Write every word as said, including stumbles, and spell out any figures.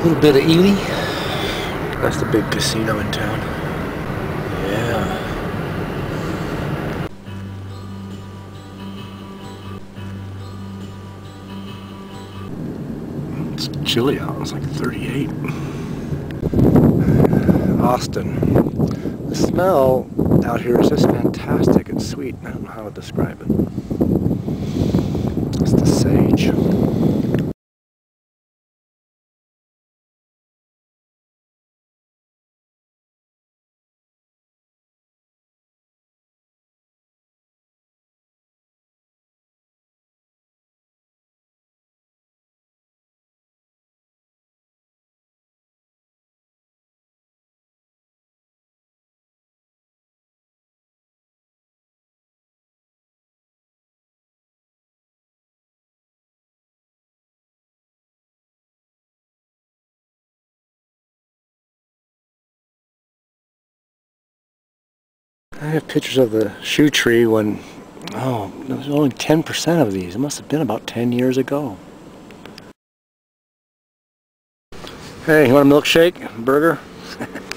A little bit of Ely. That's the big casino in town. Yeah. It's chilly out. It's like thirty-eight. Austin. The smell out here is just fantastic and sweet. I don't know how to describe it. It's the sage. I have pictures of the shoe tree when, oh, there was only ten percent of these. It must have been about ten years ago. Hey, you want a milkshake? Burger?